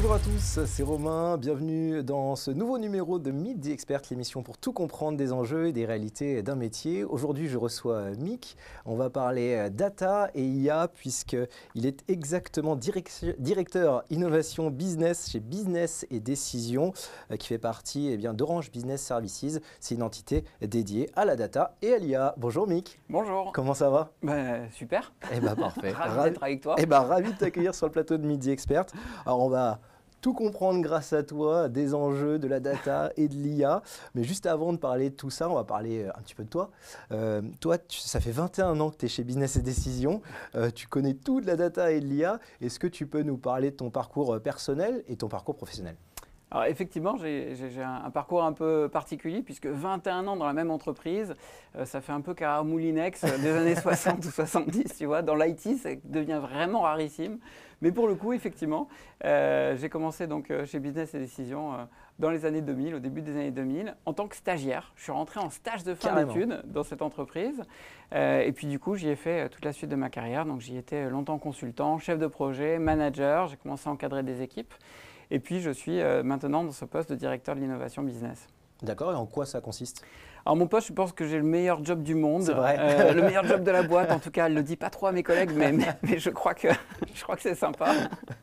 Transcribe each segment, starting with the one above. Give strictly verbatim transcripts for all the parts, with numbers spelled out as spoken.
Bonjour à tous, c'est Romain, bienvenue dans ce nouveau numéro de Meet the Expert, l'émission pour tout comprendre des enjeux et des réalités d'un métier. Aujourd'hui, je reçois Mick, on va parler data et I A puisqu'il est exactement direct, directeur innovation business chez Business et Décision qui fait partie eh bien, d'Orange Business Services. C'est une entité dédiée à la data et à l'I A. Bonjour Mick. Bonjour. Comment ça va? Ben, super. Eh ben parfait. Ravi d'être avec toi. Eh ben ravi de t'accueillir sur le plateau de Meet the Expert. Alors on va tout comprendre grâce à toi, des enjeux, de la data et de l'I A. Mais juste avant de parler de tout ça, on va parler un petit peu de toi. Euh, toi, tu, ça fait vingt et un ans que tu es chez Business et Décision. Euh, tu connais tout de la data et de l'I A. Est-ce que tu peux nous parler de ton parcours personnel et ton parcours professionnel ? Alors effectivement, j'ai un, un parcours un peu particulier puisque vingt et un ans dans la même entreprise, euh, ça fait un peu carrière Moulinex euh, des années soixante ou soixante-dix, tu vois. Dans l'I T, ça devient vraiment rarissime. Mais pour le coup, effectivement, euh, j'ai commencé donc euh, chez Business et Décision euh, dans les années deux mille, au début des années deux mille, en tant que stagiaire. Je suis rentré en stage de fin d'études dans cette entreprise. Euh, et puis du coup, j'y ai fait euh, toute la suite de ma carrière. Donc j'y étais longtemps consultant, chef de projet, manager. J'ai commencé à encadrer des équipes. Et puis, je suis euh, maintenant dans ce poste de directeur de l'innovation business. D'accord, et en quoi ça consiste ? Alors, mon poste, je pense que j'ai le meilleur job du monde. C'est vrai. Euh, le meilleur job de la boîte, en tout cas, elle ne le dit pas trop à mes collègues, mais, mais, mais je crois que, je crois que c'est sympa.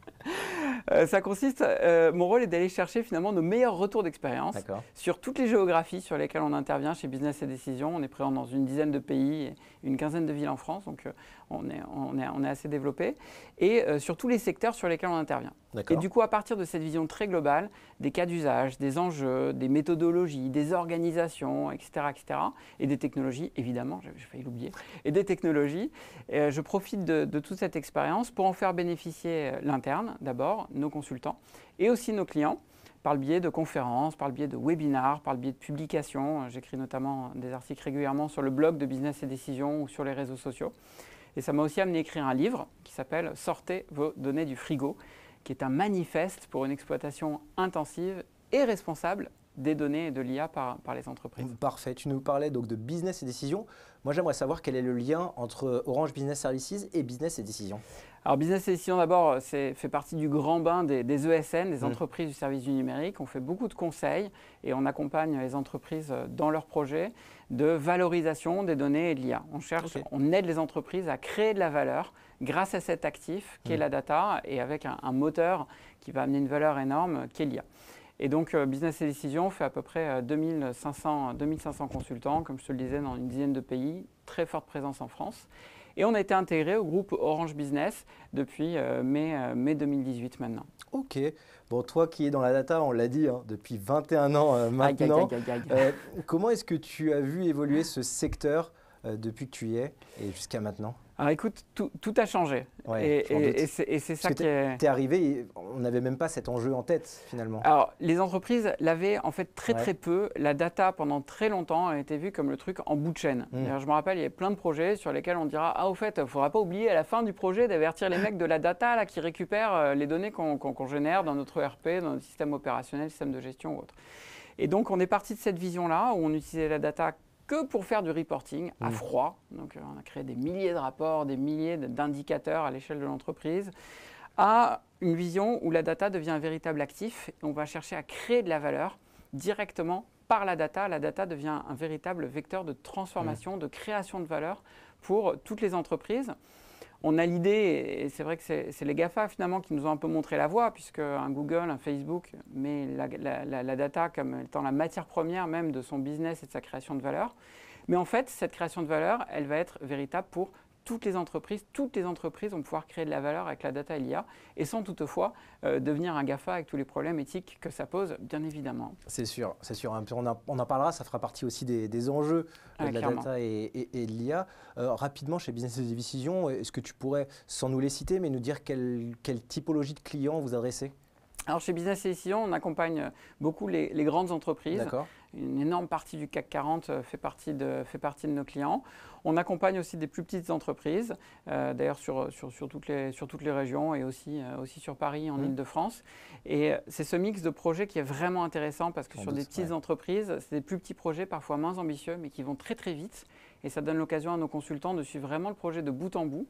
Euh, ça consiste, euh, mon rôle est d'aller chercher finalement nos meilleurs retours d'expérience sur toutes les géographies sur lesquelles on intervient chez Business et Décision. On est présent dans une dizaine de pays et une quinzaine de villes en France, donc euh, on, est, on, est, on est assez développé. Et euh, sur tous les secteurs sur lesquels on intervient. Et du coup, à partir de cette vision très globale, des cas d'usage, des enjeux, des méthodologies, des organisations, et cetera, et cetera, et des technologies, évidemment, j'ai failli l'oublier, et des technologies, euh, je profite de, de toute cette expérience pour en faire bénéficier l'interne, d'abord, nos consultants, et aussi nos clients, par le biais de conférences, par le biais de webinars, par le biais de publications. J'écris notamment des articles régulièrement sur le blog de Business et Décision ou sur les réseaux sociaux. Et ça m'a aussi amené à écrire un livre qui s'appelle « Sortez vos données du frigo », qui est un manifeste pour une exploitation intensive et responsable des données et de l'I A par, par les entreprises. Parfait. Tu nous parlais donc de Business et Décision. Moi, j'aimerais savoir quel est le lien entre Orange Business Services et Business et Décision. Alors, Business et Décision, d'abord, fait partie du grand bain des, des E S N, des entreprises mmh. du service du numérique. On fait beaucoup de conseils et on accompagne les entreprises dans leurs projets de valorisation des données et de l'I A. On cherche, okay. on aide les entreprises à créer de la valeur grâce à cet actif qu'est mmh. la data et avec un, un moteur qui va amener une valeur énorme qu'est l'I A. Et donc, euh, Business et Décision fait à peu près euh, deux mille cinq cents consultants, comme je te le disais, dans une dizaine de pays, très forte présence en France. Et on a été intégré au groupe Orange Business depuis euh, mai, euh, mai deux mille dix-huit maintenant. Ok. Bon, toi qui es dans la data, on l'a dit, hein, depuis vingt et un ans euh, maintenant, aïe, aïe, aïe, aïe. Euh, comment est-ce que tu as vu évoluer ce secteur euh, depuis que tu y es et jusqu'à maintenant ? Alors écoute, tout, tout a changé. Ouais, et et, et c'est ça qui est… Tu es arrivé, on n'avait même pas cet enjeu en tête finalement. Alors les entreprises l'avaient en fait très ouais. très peu. La data pendant très longtemps a été vue comme le truc en bout de chaîne. Mmh. Je me rappelle, il y avait plein de projets sur lesquels on dira « Ah au fait, il ne faudra pas oublier à la fin du projet d'avertir les mecs de la data là, qui récupèrent les données qu'on qu'on, qu'on génère dans notre E R P, dans notre système opérationnel, système de gestion ou autre. » Et donc on est parti de cette vision-là où on utilisait la data que pour faire du reporting à mmh. froid. Donc, on a créé des milliers de rapports, des milliers d'indicateurs à l'échelle de l'entreprise, à une vision où la data devient un véritable actif. Et on va chercher à créer de la valeur directement par la data. La data devient un véritable vecteur de transformation, mmh. de création de valeur pour toutes les entreprises. On a l'idée, et c'est vrai que c'est les GAFA finalement qui nous ont un peu montré la voie, puisque un Google, un Facebook met la, la, la, la data comme étant la matière première même de son business et de sa création de valeur. Mais en fait, cette création de valeur, elle va être véritable pour toutes les entreprises. Toutes les entreprises vont pouvoir créer de la valeur avec la data et l'I A, et sans toutefois euh, devenir un GAFA avec tous les problèmes éthiques que ça pose, bien évidemment. C'est sûr, c'est sûr. On, a, on en parlera, ça fera partie aussi des, des enjeux ah, de la clairement. data et, et, et de l'I A. Euh, rapidement, chez Business et Décision, est-ce que tu pourrais, sans nous les citer, mais nous dire quelle, quelle typologie de clients vous adressez ? Alors chez Business et Décision, on accompagne beaucoup les, les grandes entreprises. Une énorme partie du C A C quarante fait partie de, fait partie de nos clients. On accompagne aussi des plus petites entreprises, euh, d'ailleurs sur, sur, sur, toutes les, sur toutes les régions et aussi, euh, aussi sur Paris, en mmh. Île-de-France. Et c'est ce mix de projets qui est vraiment intéressant parce que Sans sur doute, des petites ouais. entreprises, c'est des plus petits projets, parfois moins ambitieux, mais qui vont très très vite. Et ça donne l'occasion à nos consultants de suivre vraiment le projet de bout en bout.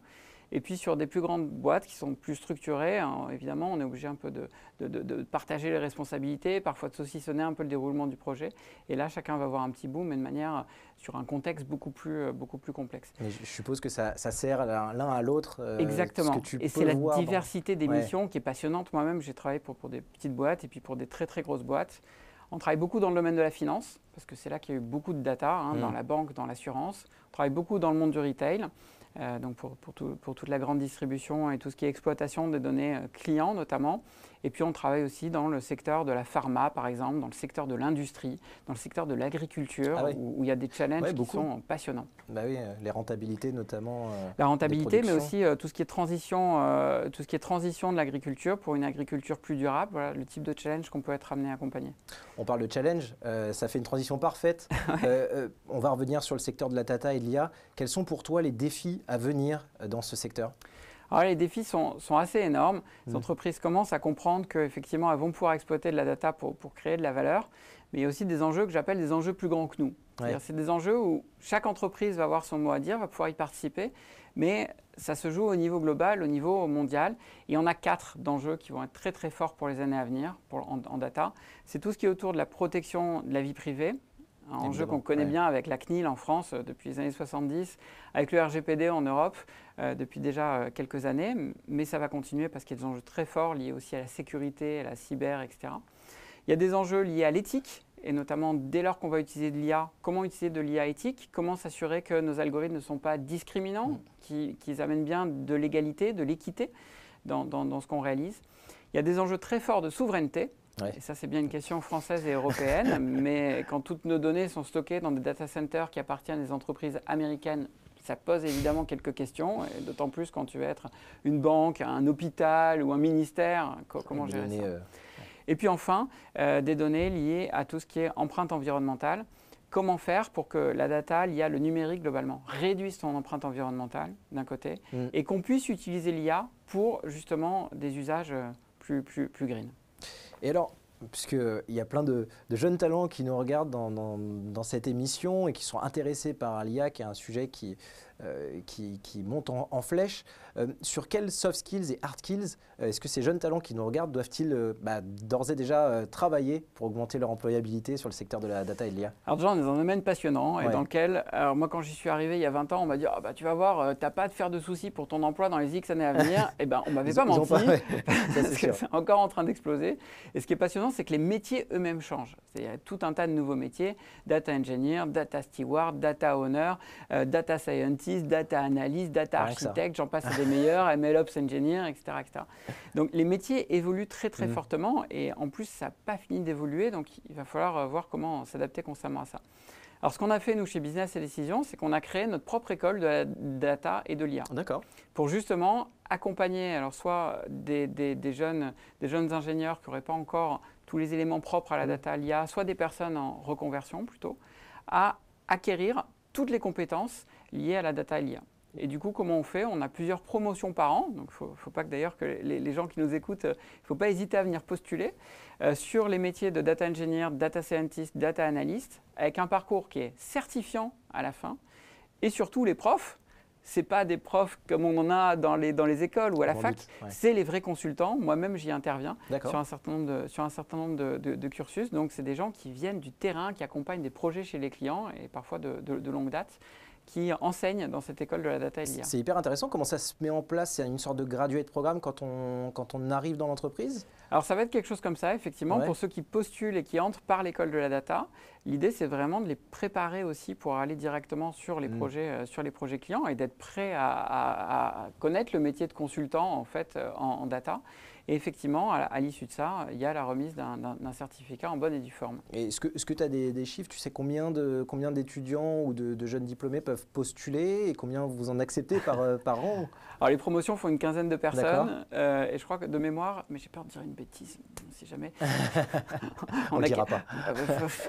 Et puis sur des plus grandes boîtes qui sont plus structurées, hein, évidemment, on est obligé un peu de, de, de, de partager les responsabilités, parfois de saucissonner un peu le déroulement du projet. Et là, chacun va avoir un petit bout, mais de manière sur un contexte beaucoup plus, beaucoup plus complexe. Mais je suppose que ça, ça sert l'un à l'autre. Euh, Exactement. Ce que tu et c'est la voir diversité dans... des ouais. missions qui est passionnante. Moi-même, j'ai travaillé pour, pour des petites boîtes et puis pour des très très grosses boîtes. On travaille beaucoup dans le domaine de la finance, parce que c'est là qu'il y a eu beaucoup de data, hein, mmh. dans la banque, dans l'assurance. On travaille beaucoup dans le monde du retail, euh, donc pour, pour, tout, pour toute la grande distribution et tout ce qui est exploitation des données euh, clients notamment. Et puis on travaille aussi dans le secteur de la pharma, par exemple, dans le secteur de l'industrie, dans le secteur de l'agriculture, ah oui. où, où il y a des challenges ouais, qui sont passionnants. Bah oui, les rentabilités notamment. Euh, la rentabilité, mais aussi euh, tout ce qui est transition, euh, tout ce qui est transition de l'agriculture pour une agriculture plus durable. Voilà le type de challenge qu'on peut être amené à accompagner. On parle de challenge, euh, ça fait une transition parfaite. euh, euh, on va revenir sur le secteur de la data et de l'I A. Quels sont pour toi les défis à venir dans ce secteur ? Alors, les défis sont, sont assez énormes. Les mmh. entreprises commencent à comprendre qu'effectivement, elles vont pouvoir exploiter de la data pour, pour créer de la valeur. Mais il y a aussi des enjeux que j'appelle des enjeux plus grands que nous. Ouais. C'est des enjeux où chaque entreprise va avoir son mot à dire, va pouvoir y participer. Mais ça se joue au niveau global, au niveau mondial. Et on a quatre d'enjeux qui vont être très très forts pour les années à venir pour, en, en data. C'est tout ce qui est autour de la protection de la vie privée. Un enjeu qu'on connaît ouais. bien avec la C N I L en France euh, depuis les années soixante-dix, avec le R G P D en Europe euh, depuis déjà euh, quelques années, mais ça va continuer parce qu'il y a des enjeux très forts liés aussi à la sécurité, à la cyber, et cetera. Il y a des enjeux liés à l'éthique, et notamment dès lors qu'on va utiliser de l'I A, comment utiliser de l'I A éthique, comment s'assurer que nos algorithmes ne sont pas discriminants, mmh. qu'ils, qu'ils amènent bien de l'égalité, de l'équité dans, dans, dans ce qu'on réalise. Il y a des enjeux très forts de souveraineté. Ouais. Et ça, c'est bien une question française et européenne, mais quand toutes nos données sont stockées dans des data centers qui appartiennent à des entreprises américaines, ça pose évidemment quelques questions, et d'autant plus quand tu veux être une banque, un hôpital ou un ministère, comment gérer données, ça euh... Et puis enfin, euh, des données liées à tout ce qui est empreinte environnementale. Comment faire pour que la data liée à le numérique globalement réduise son empreinte environnementale d'un côté, mm. et qu'on puisse utiliser l'I A pour justement des usages plus, plus, plus green. Et alors, puisqu'il y a plein de, de jeunes talents qui nous regardent dans, dans, dans cette émission et qui sont intéressés par l'I A, qui est un sujet qui, euh, qui, qui monte en, en flèche, euh, sur quels soft skills et hard skills euh, est-ce que ces jeunes talents qui nous regardent doivent-ils euh, bah, d'ores et déjà euh, travailler pour augmenter leur employabilité sur le secteur de la data et de l'I A? Alors déjà, on est dans un domaine passionnant ouais. et dans lequel, alors moi quand j'y suis arrivé il y a vingt ans, on m'a dit oh, bah, tu vas voir, euh, tu n'as pas à te faire de soucis pour ton emploi dans les X années à venir. Et ben on ne m'avait pas menti, pas, ouais. parce que c'est encore en train d'exploser. Et ce qui est passionnant, c'est que les métiers eux-mêmes changent. Il y a tout un tas de nouveaux métiers, data engineer, data steward, data owner, euh, data scientist, data analyst, data ouais, architect, j'en passe à des meilleurs, M L Ops engineer, et cetera, et cetera. Donc les métiers évoluent très très mmh. fortement et en plus ça n'a pas fini d'évoluer, donc il va falloir voir comment s'adapter constamment à ça. Alors ce qu'on a fait nous chez Business et Décision, c'est qu'on a créé notre propre école de la data et de l'I A. D'accord. Pour justement accompagner alors soit des, des, des, jeunes, des jeunes ingénieurs qui n'auraient pas encore tous les éléments propres à la data, à l'I A, soit des personnes en reconversion plutôt, à acquérir toutes les compétences liées à la data et l'I A. Et du coup, comment on fait? On a plusieurs promotions par an, donc il ne faut, faut pas que d'ailleurs que les, les gens qui nous écoutent, il ne faut pas hésiter à venir postuler euh, sur les métiers de data engineer, data scientist, data analyst, avec un parcours qui est certifiant à la fin. Et surtout, les profs, ce n'est pas des profs comme on en a dans les, dans les écoles ou à la fac, ouais. c'est les vrais consultants. Moi-même, j'y interviens sur un certain nombre, de, sur un certain nombre de, de, de cursus. Donc, c'est des gens qui viennent du terrain, qui accompagnent des projets chez les clients et parfois de, de, de longue date, qui enseignent dans cette école de la data et de l'I A. C'est hyper intéressant. Comment ça se met en place? C'est une sorte de graduate programme quand on, quand on arrive dans l'entreprise? Alors, ça va être quelque chose comme ça, effectivement, ouais. pour ceux qui postulent et qui entrent par l'école de la data. L'idée, c'est vraiment de les préparer aussi pour aller directement sur les, mmh. projets, euh, sur les projets clients et d'être prêt à, à, à connaître le métier de consultant en, fait, euh, en, en data. Et effectivement, à, à l'issue de ça, il y a la remise d'un, d'un, d'un certificat en bonne et due forme. Et est-ce que tu as des, des chiffres? Tu sais combien, de, combien d'étudiants ou de, de jeunes diplômés peuvent postuler et combien vous en acceptez par, euh, par an? Alors, les promotions font une quinzaine de personnes. Euh, et je crois que de mémoire, mais j'ai peur de dire une bêtise, si jamais. on ne dira pas. On verra.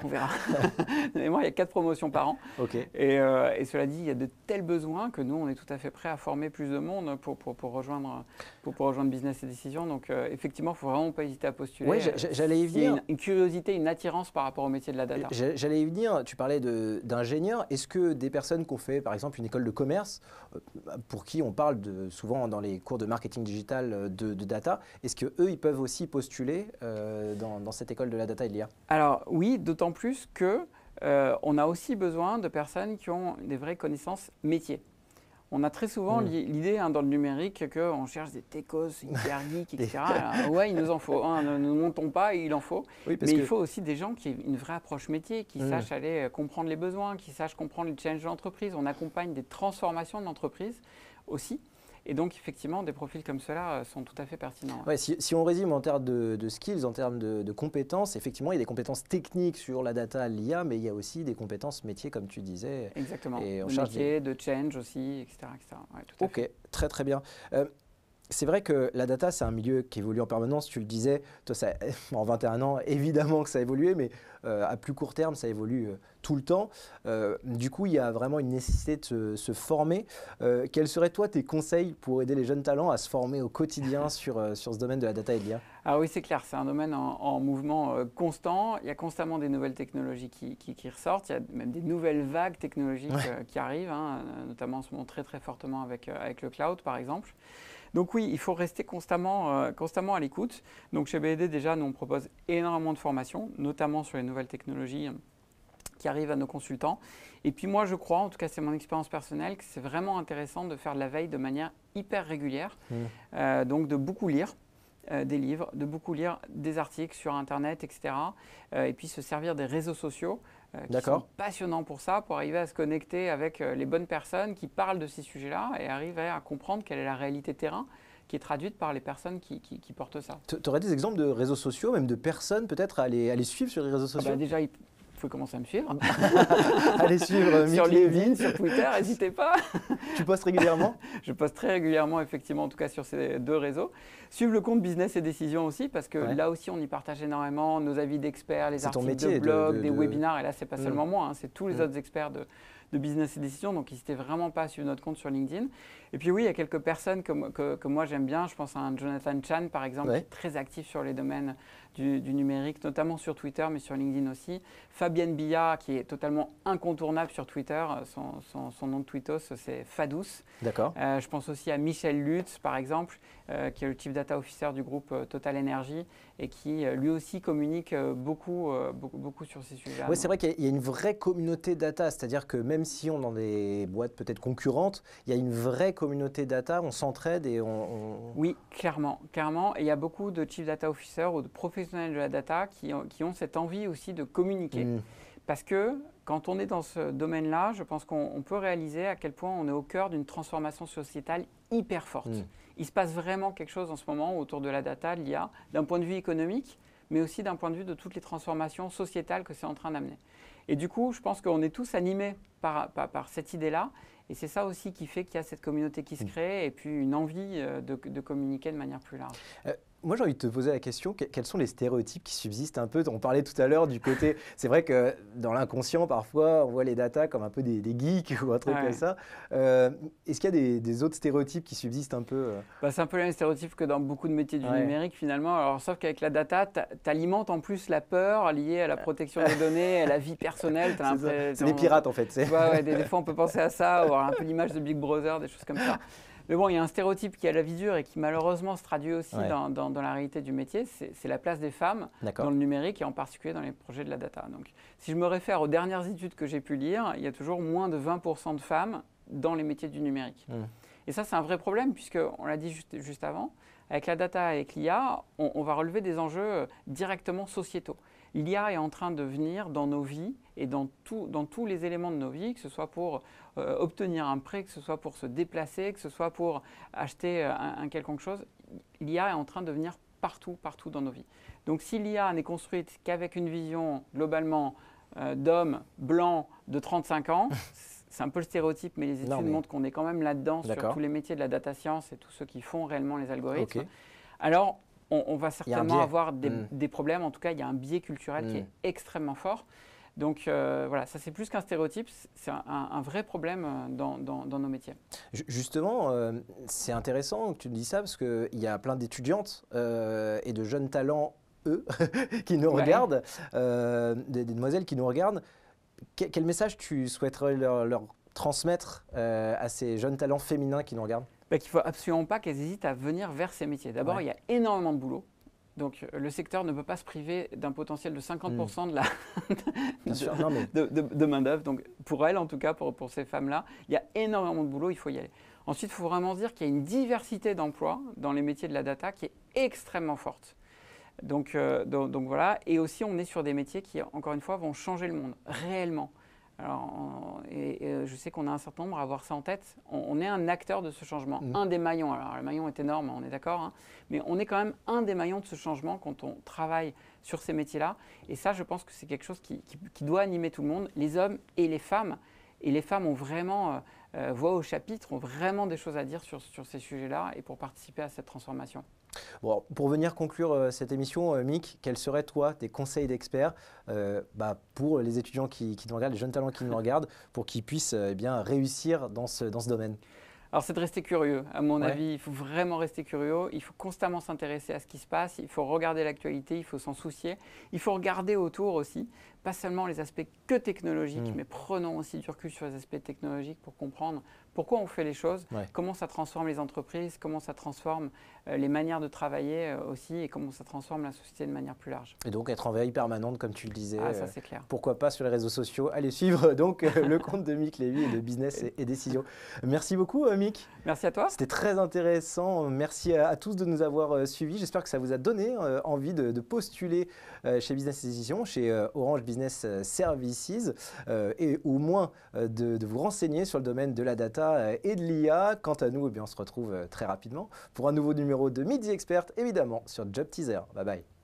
Donnez-moi, il y a quatre promotions par an. Okay. Et, euh, et cela dit, il y a de tels besoins que nous, on est tout à fait prêts à former plus de monde pour, pour, pour, rejoindre, pour, pour rejoindre Business et Décision. Donc, euh, effectivement, il ne faut vraiment pas hésiter à postuler. Oui, j'allais y venir. Il y a une, une curiosité, une attirance par rapport au métier de la data. J'allais y venir. Tu parlais d'ingénieurs. Est-ce que des personnes qui ont fait, par exemple, une école de commerce, pour qui on parle de, souvent dans les cours de marketing digital de, de data, est-ce qu'eux, ils peuvent aussi postuler euh, dans, dans cette école de la data et de l'I A? Alors oui, d'autant plus que euh, on a aussi besoin de personnes qui ont des vraies connaissances métiers. On a très souvent mmh. l'idée hein, dans le numérique qu'on cherche des techos, hyper geeks, et cetera. Alors, ouais, il nous en faut. Hein, ne nous montons pas, il en faut. Oui, mais que... il faut aussi des gens qui aient une vraie approche métier, qui mmh. sachent aller comprendre les besoins, qui sachent comprendre les challenges de l'entreprise. On accompagne des transformations de l'entreprise aussi. Et donc, effectivement, des profils comme ceux-là sont tout à fait pertinents. Ouais, si, si on résume en termes de, de skills, en termes de, de compétences, effectivement, il y a des compétences techniques sur la data, l'I A, mais il y a aussi des compétences métiers, comme tu disais. Exactement. Et on de métier, des... de change aussi, et cetera et cetera. Ouais, tout à ok, fait. Très très bien. Euh, C'est vrai que la data, c'est un milieu qui évolue en permanence. Tu le disais, toi, ça, en vingt et un ans, évidemment que ça a évolué, mais euh, à plus court terme, ça évolue euh, tout le temps. Euh, du coup, il y a vraiment une nécessité de se, se former. Euh, quels seraient, toi, tes conseils pour aider les jeunes talents à se former au quotidien sur, euh, sur ce domaine de la data et de l'I A? Ah oui, c'est clair, c'est un domaine en, en mouvement euh, constant. Il y a constamment des nouvelles technologies qui, qui, qui ressortent. Il y a même des nouvelles vagues technologiques ouais. euh, qui arrivent, hein, notamment en ce moment très, très fortement avec, euh, avec le cloud, par exemple. Donc oui, il faut rester constamment, euh, constamment à l'écoute. Donc chez B D, déjà, nous, on propose énormément de formations, notamment sur les nouvelles technologies euh, qui arrivent à nos consultants. Et puis moi, je crois, en tout cas, c'est mon expérience personnelle, que c'est vraiment intéressant de faire de la veille de manière hyper régulière. Mmh. Euh, donc de beaucoup lire. Euh, des livres, de beaucoup lire des articles sur Internet, et cetera. Euh, et puis se servir des réseaux sociaux euh, qui sont passionnants pour ça, pour arriver à se connecter avec euh, les bonnes personnes qui parlent de ces sujets-là et arriver à comprendre quelle est la réalité terrain qui est traduite par les personnes qui, qui, qui portent ça. Tu aurais des exemples de réseaux sociaux, même de personnes peut-être à les, à les suivre sur les réseaux sociaux? Ah bah déjà, il faut commencer à me suivre. Allez suivre sur LinkedIn, sur Twitter, n'hésitez pas. Tu postes régulièrement? Je poste très régulièrement, effectivement, en tout cas sur ces deux réseaux. Suivre le compte Business et Décision aussi, parce que ouais. là aussi, on y partage énormément nos avis d'experts, les articles de blog, de, de, des de... webinaires. Et là, ce n'est pas mmh. seulement moi, hein, c'est tous les mmh. autres experts de, de Business et Décision. Donc, n'hésitez vraiment pas à suivre notre compte sur LinkedIn. Et puis oui, il y a quelques personnes que, que, que moi j'aime bien. Je pense à un Jonathan Chan, par exemple, ouais. qui est très actif sur les domaines du, du numérique, notamment sur Twitter, mais sur LinkedIn aussi. Fabienne Billa, qui est totalement incontournable sur Twitter. Son, son, son nom de tweetos, c'est Fadous. D'accord. Euh, je pense aussi à Michel Lutz, par exemple, euh, qui est le Chief Data Officer du groupe euh, Total Energy et qui, euh, lui aussi, communique euh, beaucoup, euh, beaucoup, beaucoup sur ces sujets-là. Oui, c'est vrai qu'il y a une vraie communauté data, c'est-à-dire que même si on est dans des boîtes peut-être concurrentes, il y a une vraie communauté data, on s'entraide et on, on… Oui, clairement, clairement. Et il y a beaucoup de Chief Data Officer ou de professionnels de la data qui ont, qui ont cette envie aussi de communiquer. Mmh. Parce que quand on est dans ce domaine-là, je pense qu'on peut réaliser à quel point on est au cœur d'une transformation sociétale hyper forte. Mmh. Il se passe vraiment quelque chose en ce moment autour de la data, de l'I A, d'un point de vue économique, mais aussi d'un point de vue de toutes les transformations sociétales que c'est en train d'amener. Et du coup, je pense qu'on est tous animés par, par, par cette idée-là. Et c'est ça aussi qui fait qu'il y a cette communauté qui se crée et puis une envie de, de communiquer de manière plus large. Euh, moi, j'ai envie de te poser la question, quels sont les stéréotypes qui subsistent un peu? On parlait tout à l'heure du côté… C'est vrai que dans l'inconscient, parfois, on voit les data comme un peu des, des geeks ou un truc ouais. comme ça. Euh, Est-ce qu'il y a des, des autres stéréotypes qui subsistent un peu? bah, C'est un peu le même stéréotype que dans beaucoup de métiers du ouais. numérique, finalement. Alors, sauf qu'avec la data, tu alimentes en plus la peur liée à la protection des données, à la vie personnelle. C'est des pirates, en fait. Ouais, ouais, des, des fois, on peut penser à ça, ou avoir un peu l'image de Big Brother, des choses comme ça. Mais bon, il y a un stéréotype qui a la vie dure et qui malheureusement se traduit aussi ouais. dans, dans, dans la réalité du métier, c'est la place des femmes dans le numérique et en particulier dans les projets de la data. Donc, si je me réfère aux dernières études que j'ai pu lire, il y a toujours moins de vingt pour cent de femmes dans les métiers du numérique. Mmh. Et ça, c'est un vrai problème puisqu'on l'a dit juste, juste avant, avec la data, avec l'I A, on, on va relever des enjeux directement sociétaux. L'I A est en train de venir dans nos vies et dans, tout, dans tous les éléments de nos vies, que ce soit pour euh, obtenir un prêt, que ce soit pour se déplacer, que ce soit pour acheter un, un quelconque chose. L'I A est en train de venir partout, partout dans nos vies. Donc si l'I A n'est construite qu'avec une vision globalement euh, d'homme blanc de trente-cinq ans, c'est un peu le stéréotype, mais les études non, mais... montrent qu'on est quand même là-dedans sur tous les métiers de la data science et tous ceux qui font réellement les algorithmes. Okay. Alors, on, on va certainement avoir des, mmh. des problèmes. En tout cas, il y a un biais culturel mmh. qui est extrêmement fort. Donc euh, voilà, ça c'est plus qu'un stéréotype, c'est un, un vrai problème dans, dans, dans nos métiers. Justement, euh, c'est intéressant que tu me dis ça parce qu'il y a plein d'étudiantes euh, et de jeunes talents, eux, qui nous ouais. regardent, euh, des, des demoiselles qui nous regardent. Que, quel message tu souhaiterais leur, leur transmettre euh, à ces jeunes talents féminins qui nous regardent? Bah, qu'il ne faut absolument pas qu'elles hésitent à venir vers ces métiers. D'abord, ouais. il y a énormément de boulot. Donc, le secteur ne peut pas se priver d'un potentiel de cinquante pour cent mmh. de, la de, sûr, non, mais... de, de, de main-d'œuvre. Donc, pour elles, en tout cas, pour, pour ces femmes-là, il y a énormément de boulot, il faut y aller. Ensuite, il faut vraiment se dire qu'il y a une diversité d'emplois dans les métiers de la data qui est extrêmement forte. Donc, euh, donc, donc voilà. Et aussi, on est sur des métiers qui, encore une fois, vont changer le monde, réellement. Alors, on, et, et je sais qu'on a un certain nombre à avoir ça en tête. On, on est un acteur de ce changement, mmh. un des maillons. Alors, le maillon est énorme, on est d'accord, hein, mais on est quand même un des maillons de ce changement quand on travaille sur ces métiers-là. Et ça, je pense que c'est quelque chose qui, qui, qui doit animer tout le monde, les hommes et les femmes. Et les femmes ont vraiment, euh, voix au chapitre, ont vraiment des choses à dire sur, sur ces sujets-là et pour participer à cette transformation. Bon, pour venir conclure euh, cette émission, euh, Mick, quels seraient, toi, tes conseils d'experts euh, bah, pour les étudiants qui, qui nous regardent, les jeunes talents qui nous regardent, pour qu'ils puissent euh, eh bien, réussir dans ce, dans ce domaine? Alors, c'est de rester curieux. À mon ouais. avis, il faut vraiment rester curieux. Il faut constamment s'intéresser à ce qui se passe. Il faut regarder l'actualité, il faut s'en soucier. Il faut regarder autour aussi, pas seulement les aspects que technologiques, mmh. mais prenons aussi du recul sur les aspects technologiques pour comprendre pourquoi on fait les choses, ouais. comment ça transforme les entreprises, comment ça transforme euh, les manières de travailler euh, aussi et comment ça transforme la société de manière plus large. Et donc être en veille permanente, comme tu le disais. Ah, ça c'est clair. Euh, pourquoi pas sur les réseaux sociaux. Allez suivre donc euh, le compte de Mick Lévy et de Business et, et Décision. Merci beaucoup, euh, Mick. Merci à toi. C'était très intéressant. Merci à, à tous de nous avoir euh, suivis. J'espère que ça vous a donné euh, envie de, de postuler euh, chez Business et Décision, chez euh, Orange Business Services, euh, et au moins euh, de, de vous renseigner sur le domaine de la data et de l'I A. Quant à nous, eh bien, on se retrouve très rapidement pour un nouveau numéro de Midi Expert, évidemment sur Job Teaser. Bye bye.